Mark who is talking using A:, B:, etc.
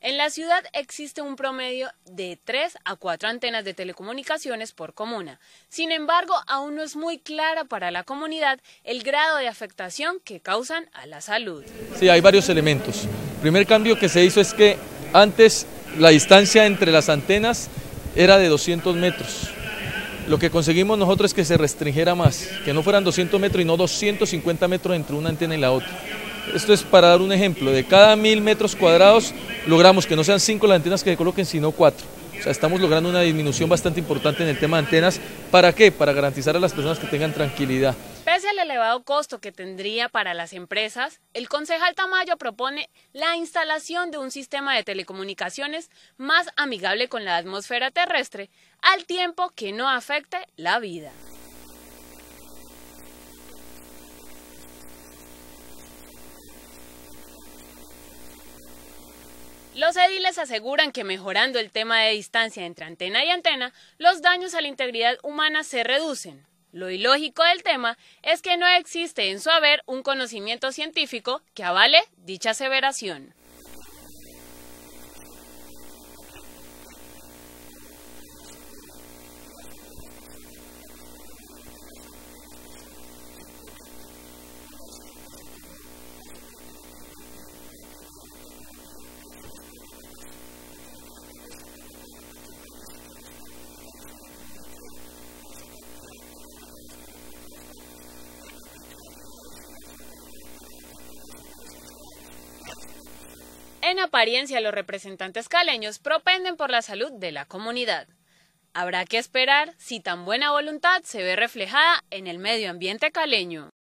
A: En la ciudad existe un promedio de 3 a 4 antenas de telecomunicaciones por comuna. Sin embargo, aún no es muy clara para la comunidad el grado de afectación que causan a la salud.
B: Sí, hay varios elementos. El primer cambio que se hizo es que antes la distancia entre las antenas era de 200 metros. Lo que conseguimos nosotros es que se restringiera más, que no fueran 200 metros y no 250 metros entre una antena y la otra. Esto es para dar un ejemplo, de cada 1000 metros cuadrados logramos que no sean 5 las antenas que se coloquen, sino 4. O sea, estamos logrando una disminución bastante importante en el tema de antenas. ¿Para qué? Para garantizar a las personas que tengan tranquilidad.
A: Pese al elevado costo que tendría para las empresas, el concejal Tamayo propone la instalación de un sistema de telecomunicaciones más amigable con la atmósfera terrestre, al tiempo que no afecte la vida. Los ediles aseguran que mejorando el tema de distancia entre antena y antena, los daños a la integridad humana se reducen. Lo ilógico del tema es que no existe en su haber un conocimiento científico que avale dicha aseveración. En apariencia, los representantes caleños propenden por la salud de la comunidad. Habrá que esperar si tan buena voluntad se ve reflejada en el medio ambiente caleño.